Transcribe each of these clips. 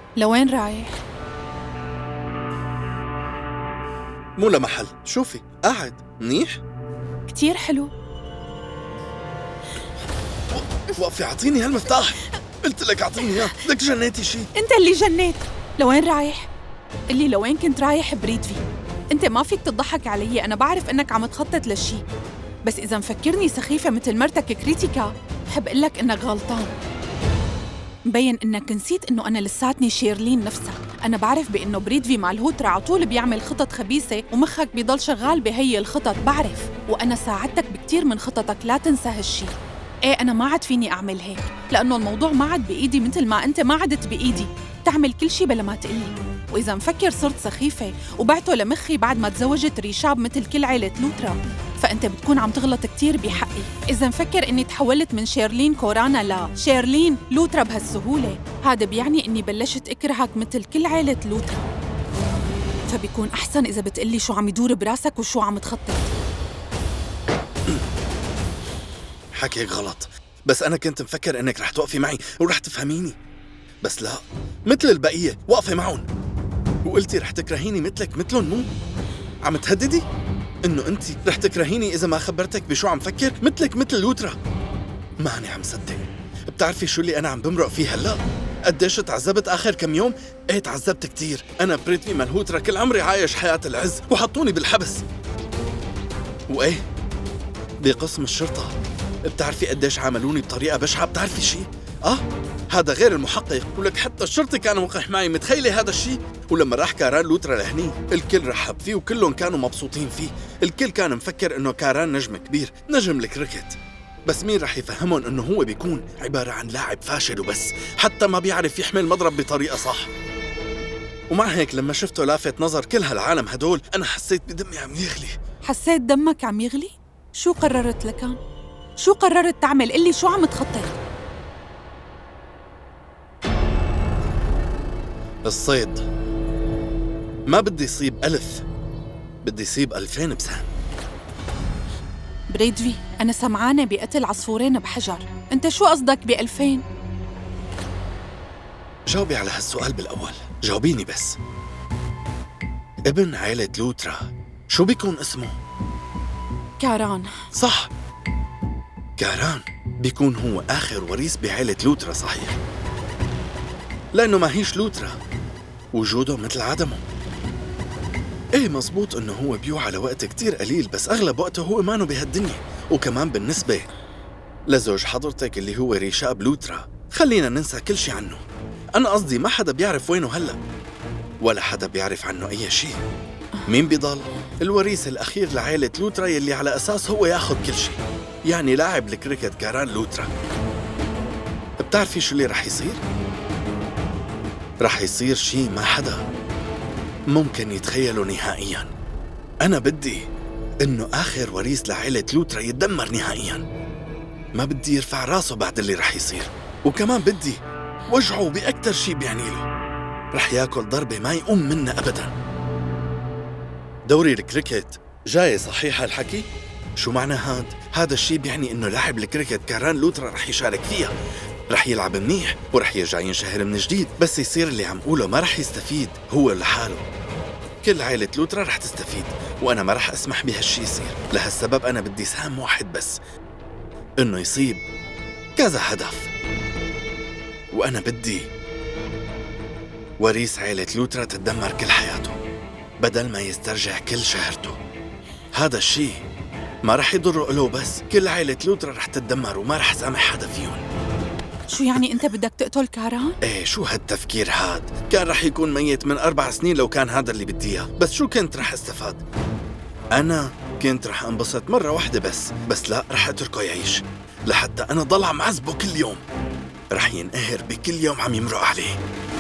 لوين رايح؟ مو لمحل، شوفي قاعد منيح. كتير حلو. وقفي اعطيني هالمفتاح، قلت لك اعطيني اياه، لك جنيتي شي. انت اللي جنيت. لوين رايح؟ قلي لوين كنت رايح بريدفي. انت ما فيك تضحك علي، انا بعرف انك عم تخطط لشي، بس اذا مفكرني سخيفة مثل مرتك كريتيكا بحب قلك انك غلطان. مبين انك نسيت انه انا لساتني شيرلين نفسها. انا بعرف بانه بريدفي مع الهوترا على طول بيعمل خطط خبيثة ومخك بيضل شغال بهي الخطط، بعرف، وانا ساعدتك بكتير من خططك، لا تنسى هالشي. ايه انا ما عاد فيني اعمل هيك، لانه الموضوع ما عاد بايدي مثل ما انت ما عدت بايدي تعمل كل شي بلا ما تقلي. واذا مفكر صرت سخيفة وبعته لمخي بعد ما تزوجت ريشاب مثل كل عيلة لوترا، فأنت بتكون عم تغلط كتير بحقي. إذا مفكر إني تحولت من شيرلين كورانا لشيرلين لوترا بهالسهولة، هذا بيعني إني بلشت أكرهك مثل كل عيلة لوترا. فبيكون أحسن إذا بتقلي شو عم يدور براسك وشو عم تخطط. حكيك غلط، بس أنا كنت مفكر إنك رح توقفي معي ورح تفهميني، بس لا، مثل البقية واقفة معهم، وقلتي رح تكرهيني مثلك مثلهم. مو عم تهددي إنه أنت رح تكرهيني إذا ما خبرتك بشو عم فكر مثلك مثل لوترا. ماني عم صدق. بتعرفي شو اللي أنا عم بمرق فيه هلأ؟ قديش تعذبت آخر كم يوم؟ إيه تعذبت كتير. أنا بريتفي ملهوترا كل عمري عايش حياة العز وحطوني بالحبس. وإيه بقسم الشرطة بتعرفي قديش عاملوني بطريقة بشعة؟ بتعرفي شي؟ هذا غير المحقق، ولك حتى الشرطي كان وقح معي. متخيلة هذا الشي؟ ولما راح كاران لوترا لهني الكل رحب فيه وكلهم كانوا مبسوطين فيه. الكل كان مفكر انه كاران نجم كبير، نجم الكريكت، بس مين رح يفهمهم انه هو بيكون عبارة عن لاعب فاشل وبس، حتى ما بيعرف يحمل مضرب بطريقة صح. ومع هيك لما شفته لافت نظر كل هالعالم هدول، انا حسيت بدمي عم يغلي. حسيت دمك عم يغلي؟ شو قررت لكان؟ شو قررت تعمل؟ قلي شو عم تخطط؟ الصيد. ما بدي يصيب 1000، بدي يصيب 2000 بسهم. بريدفي أنا سمعانة بقتل عصفورين بحجر، أنت شو قصدك ب2000؟ جاوبي على هالسؤال بالأول، جاوبيني بس. ابن عائلة لوترا شو بيكون اسمه؟ كاران. صح، كاران بيكون هو آخر وريث بعائلة لوترا، صحيح، لأنه ما هيش لوترا وجوده مثل عدمه. ايه مزبوط انه هو بيوعى لوقت كتير قليل، بس اغلب وقته هو مانو بهالدنيا. وكمان بالنسبة لزوج حضرتك اللي هو ريشاب لوترا، خلينا ننسى كل شي عنه. انا قصدي ما حدا بيعرف وينه هلأ، ولا حدا بيعرف عنه اي شي. مين بيضل؟ الوريث الاخير لعائلة لوترا يلي على اساس هو ياخد كل شي، يعني لاعب الكريكت كاران لوترا. بتعرفي شو اللي رح يصير؟ رح يصير شي ما حدا ممكن يتخيله نهائياً. أنا بدي إنه آخر وريث لعائلة لوترا يتدمر نهائياً. ما بدي يرفع راسه بعد اللي رح يصير، وكمان بدي وجعه بأكتر شي بيعني له. رح ياكل ضربة ما يقوم منها أبداً. دوري الكريكت جاي، صحيح هالحكي؟ شو معنى هذا الشي بيعني إنه لاعب الكريكت كاران لوترا رح يشارك فيها، رح يلعب منيح ورح يرجع ينشهر من جديد. بس يصير اللي عم قوله ما رح يستفيد هو لحاله، كل عائلة لوترا رح تستفيد، وأنا ما رح أسمح بهالشي يصير. لهالسبب أنا بدي سهم واحد بس، إنه يصيب كذا هدف. وأنا بدي وريث عائلة لوترا تتدمر كل حياته بدل ما يسترجع كل شهرته. هذا الشي ما رح يضره له بس، كل عائلة لوترا رح تتدمر وما رح سامح حدا فيهم. شو يعني أنت بدك تقتل كاران؟ ايه شو هالتفكير هاد؟ كان رح يكون ميت من 4 سنين لو كان هذا اللي بدي اياه، بس شو كنت رح استفاد؟ أنا كنت رح انبسط مرة واحدة بس لا، رح اتركه يعيش لحتى أنا ضل عم عذبه كل يوم. رح ينقهر بكل يوم عم يمرق عليه.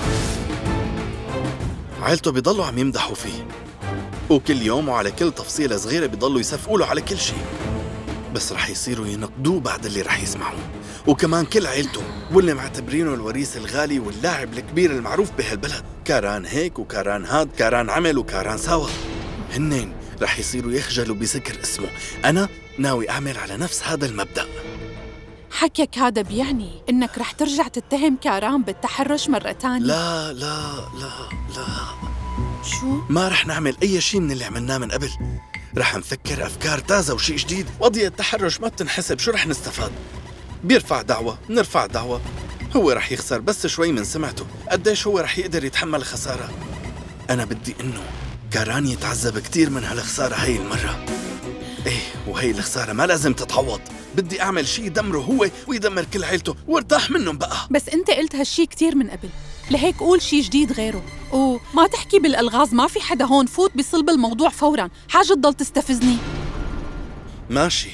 عيلته بيضلوا عم يمدحوا فيه، وكل يوم وعلى كل تفصيلة صغيرة بيضلوا يسفقوا له على كل شيء، بس رح يصيروا ينقدوه بعد اللي رح يسمعوه. وكمان كل عيلته واللي معتبرينه الوريث الغالي واللاعب الكبير المعروف بهالبلد. كاران هيك وكاران هاد، كاران عمل وكاران ساوى، هنين رح يصيروا يخجلوا بذكر اسمه. أنا ناوي أعمل على نفس هذا المبدأ. حكيك هذا بيعني إنك رح ترجع تتهم كاران بالتحرش مرة تانية. لا لا لا لا، شو؟ ما رح نعمل أي شيء من اللي عملناه من قبل. رح نفكر أفكار تازة وشيء جديد. قضية التحرش ما بتنحسب، شو رح نستفاد؟ بيرفع دعوة، نرفع دعوة، هو رح يخسر بس شوي من سمعته. قديش هو رح يقدر يتحمل خسارة؟ أنا بدي إنه كاران يتعذب كتير من هالخسارة هاي المرة. إيه، وهي الخسارة ما لازم تتعوض. بدي أعمل شيء يدمره هو ويدمر كل عيلته وارتاح منهم بقى. بس أنت قلت هالشي كتير من قبل، لهيك قول شي جديد غيره. ما تحكي بالألغاز، ما في حدا هون، فوت بصلب الموضوع فوراً، حاجة تضل تستفزني. ماشي،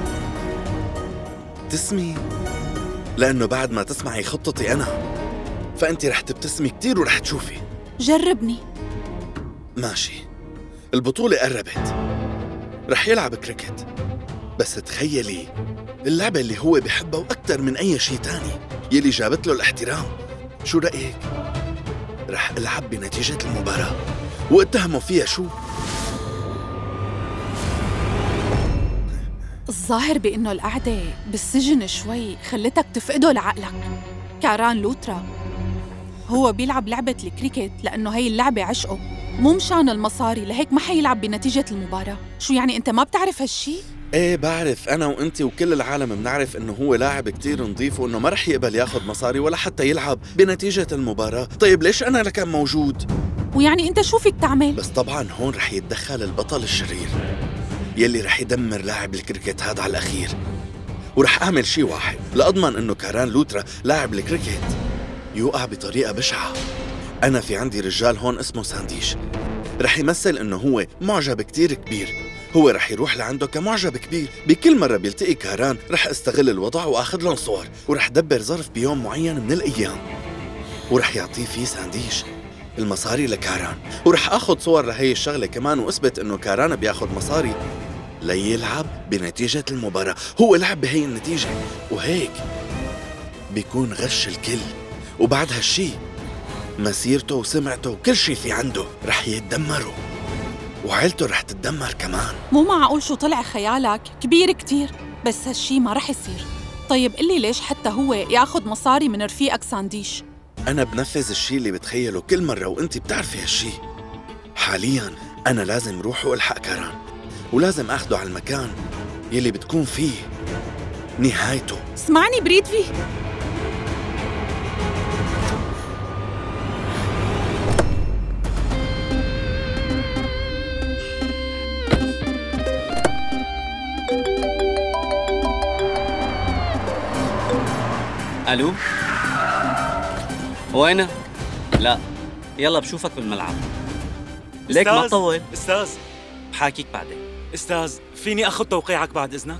تسمي، لأنه بعد ما تسمعي خطتي أنا فأنت رح تبتسمي كتير ورح تشوفي. جربني. ماشي، البطولة قربت، رح يلعب كريكت، بس تخيلي اللعبة اللي هو بحبها وأكتر من أي شيء تاني، يلي جابت له الاحترام. شو رأيك؟ رح ألعب بنتيجة المباراة واتهموا فيها شو؟ الظاهر بأنه القعدة بالسجن شوي خلتك تفقده لعقلك. كاران لوترا هو بيلعب لعبة الكريكت لأنه هي اللعبة عشقه، مو مشان المصاري، لهيك ما حيلعب بنتيجة المباراة. شو يعني أنت ما بتعرف هالشي؟ ايه بعرف، أنا وأنت وكل العالم بنعرف إنه هو لاعب كتير نظيف وإنه ما رح يقبل ياخد مصاري ولا حتى يلعب بنتيجة المباراة. طيب ليش أنا لكان موجود؟ ويعني أنت شو فيك تعمل؟ بس طبعاً هون رح يتدخل البطل الشرير يلي رح يدمر لاعب الكريكت هذا على الأخير. ورح أعمل شي واحد لأضمن إنه كاران لوترا لاعب الكريكت يوقع بطريقة بشعة. أنا في عندي رجال هون اسمه سانديش، رح يمثل إنه هو معجب كتير كبير. هو رح يروح لعنده كمعجب كبير. بكل مرة بيلتقي كاران رح استغل الوضع وآخذ لهم صور، ورح دبر ظرف بيوم معين من الأيام ورح يعطيه فيه سانديش المصاري لكاران، ورح آخذ صور لهي الشغلة كمان وأثبت إنه كاران بياخذ مصاري ليلعب بنتيجة المباراة. هو لعب بهي النتيجة وهيك بيكون غش الكل. وبعد هالشي مسيرته وسمعته وكل شي في عنده رح يتدمروا، وعيلته رح تتدمر كمان. مو معقول، شو طلع خيالك كبير كتير، بس هالشي ما رح يصير. طيب قلي ليش حتى هو ياخد مصاري من رفيقك سانديش؟ أنا بنفذ الشي اللي بتخيله كل مرة وأنت بتعرفي هالشي. حالياً أنا لازم روح وألحق كاران، ولازم أخده على المكان يلي بتكون فيه نهايته. اسمعني بريتفي، الو، وينك؟ لا، يلا بشوفك بالملعب. ليك ما تطول. استاذ بحاكيك بعدين. استاذ فيني اخذ توقيعك بعد اذنك؟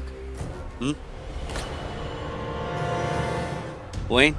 وين؟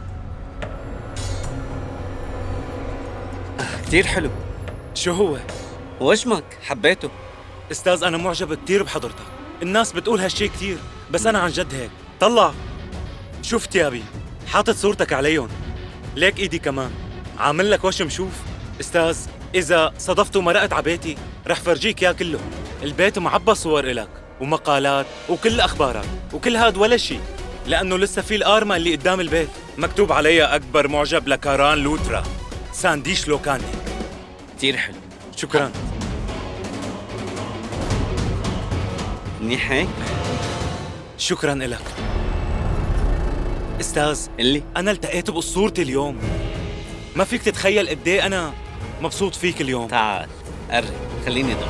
كتير حلو. شو هو؟ وجمك حبيته. استاذ انا معجب كتير بحضرتك، الناس بتقول هالشي كتير، بس انا عن جد هيك. طلع، شوف تيابي، حاطط صورتك عليهم، ليك ايدي كمان، عامل لك وشم. شوف استاذ، اذا صدفت ومرقت عبيتي رح فرجيك يا كله. البيت معبى صور إلك ومقالات وكل اخبارك، وكل هاد ولا شي، لانه لسه في الارمه اللي قدام البيت مكتوب عليها اكبر معجب لكاران لوترا، سانديش لوكاني. كتير حلو. شكرا. منيح هيك؟ شكرا إلك استاذ. اللي انا التقيت بأسطورتي اليوم، ما فيك تتخيل قد ايه انا مبسوط فيك اليوم. تعال قرب، خليني ضل.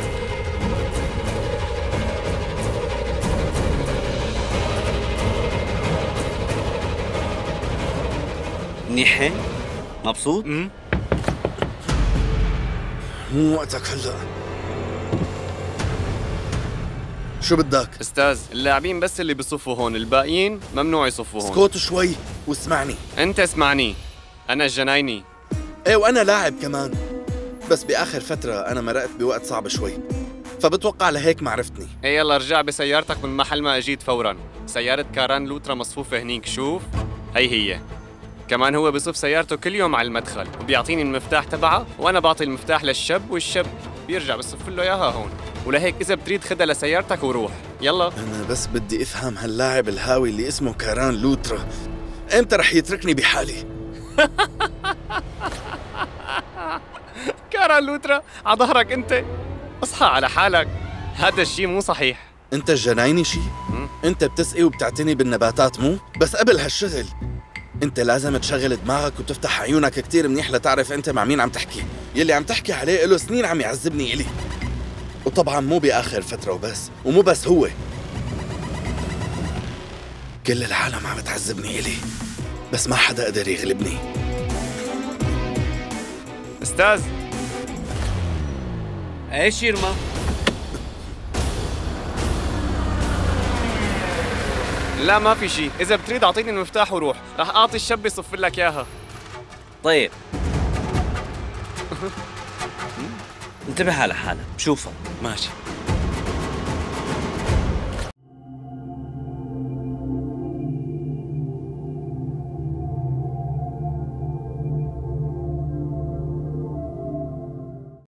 منيح هيك؟ مبسوط؟ مو وقتك هلا. شو بدك؟ استاذ، اللاعبين بس اللي بيصفوا هون، الباقيين ممنوع يصفوا هون. اسكت شوي واسمعني. انت اسمعني، انا الجنايني. ايه وانا لاعب كمان، بس باخر فترة انا مرقت بوقت صعب شوي، فبتوقع لهيك ما عرفتني. ايه يلا ارجع بسيارتك من محل ما اجيت فورا. سيارة كاران لوترا مصفوفة هنيك، شوف هي. كمان هو بصف سيارته كل يوم على المدخل وبيعطيني المفتاح تبعها، وانا بعطي المفتاح للشاب والشاب بيرجع بصف له اياها هون. ولهيك اذا بتريد خدها لسيارتك وروح، يلا. أنا بس بدي أفهم هاللاعب الهاوي اللي اسمه كاران لوترا إمتى رح يتركني بحالي؟ كاران لوترا على ظهرك أنت، اصحى على حالك، هذا الشيء مو صحيح. أنت الجنايني شي؟ أنت بتسقي وبتعتني بالنباتات مو؟ بس قبل هالشغل أنت لازم تشغل دماغك وتفتح عيونك كتير منيح لتعرف أنت مع مين عم تحكي. يلي عم تحكي عليه له سنين عم يعذبني إلي، وطبعا مو بآخر فترة وبس، ومو بس هو، كل العالم عم تعذبني إلي، بس ما حدا قدر يغلبني. أستاذ. ايش يرمى؟ لا ما في شيء، إذا بتريد أعطيني المفتاح وروح، رح أعطي الشاب يصف لك إياها. طيب انتبه على حالك، بشوفك. ماشي.